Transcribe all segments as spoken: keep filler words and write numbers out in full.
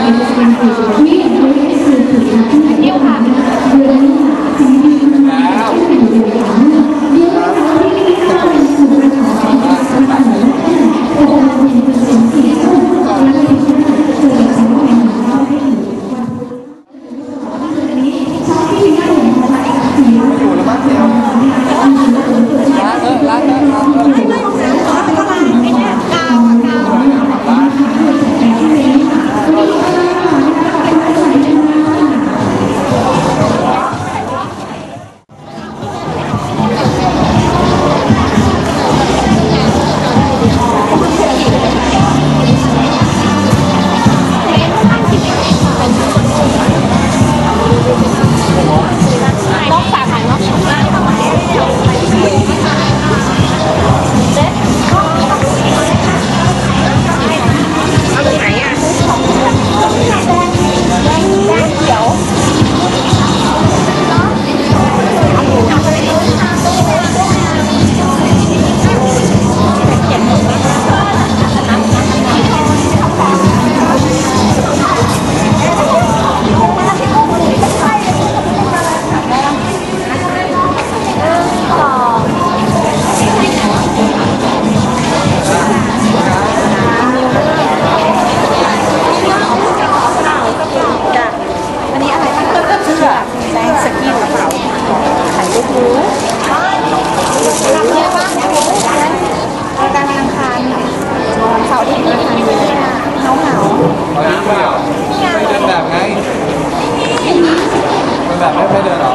แบบไม่เดินหรอ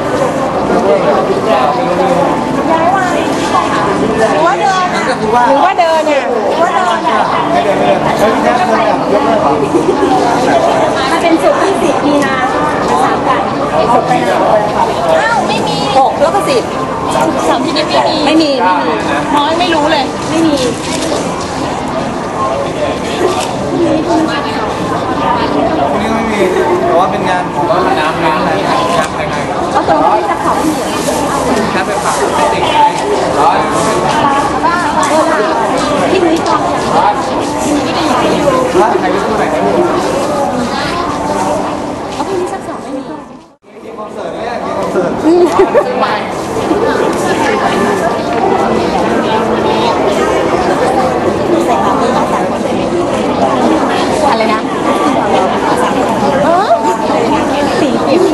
ย้ายวันหรือว่าเดินหรือว่าเดินเนี่ยหรือว่าเดินเนี่ยไม่เดินไม่เดินแล้วที่แท้เดินแบบยกเลิกหรอมันเป็นสุดที่สิบมีนาสามกันสุดไปนะอ้าวไม่มีหกแล้วก็สิบสามที่นี้ไม่มีไม่มีไม่มีน้อยไม่รู้เลยไม่มีพรุ่งนี้ไม่มีแต่ว่าเป็นงานของน้ำน้ำอะไรงานภายในก็ตรงที่จะเขาที่แค่ไปฝากให้เด็กร้อยที่นุ้ยฟังร้อยใครรู้ไหนได้รู้เอาพรุ่งนี้สักสองไม่มีกินคอนเสิร์ตเนี่ยกินคอนเสิร์ตซื้อไปอะไรนะเออสีเปลี่ยนไป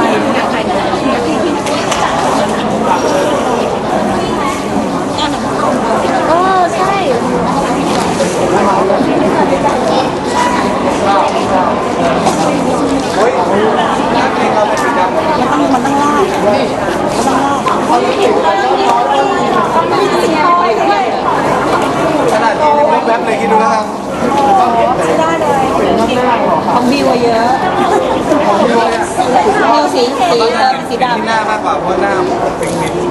เออใช่เฮ้ยน่ากินเราเป็นสีดำมันต้องมันต้องลากนี่มันต้องลากเขาเห็นเลยสีทองด้วยขนาดนี้ยังไม่แป๊บเลยคิดดูนะครับใช้ได้เลยของบิวเยอะบิวสีสีเออสีดำที่หน้ามากกว่าเพราะหน้าเป็นมิด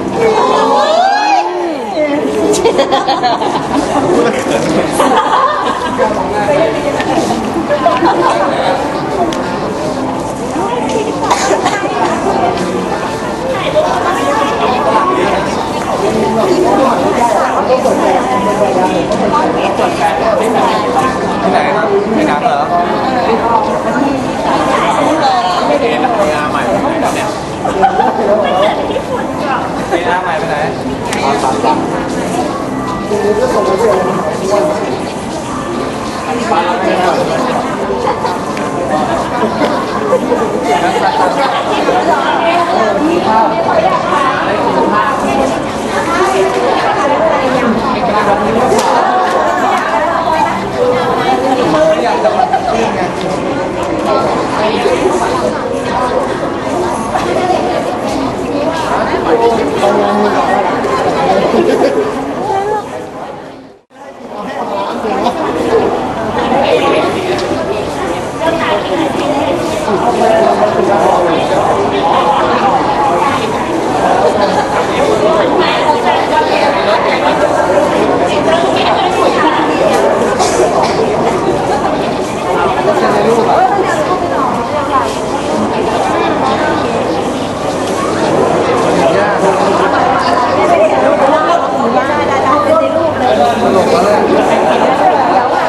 ที่ไหนครับในน้ำเหรอไม่ได้ทำงานใหม่ไปไหนครับเนี่ยไปงานใหม่ไปไหนตามตามอยากจะมาตัดเรื่องไงสนุกแล้วเลย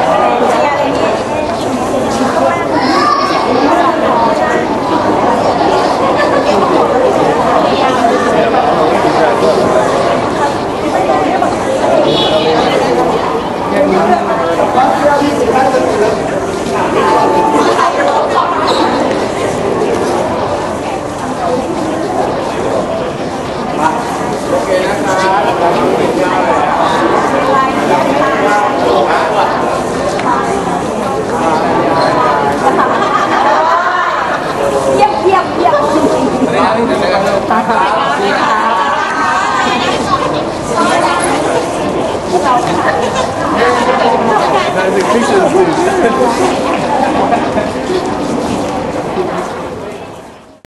เยี่ยมเยี่ยมเยี่ยม Pictures, please.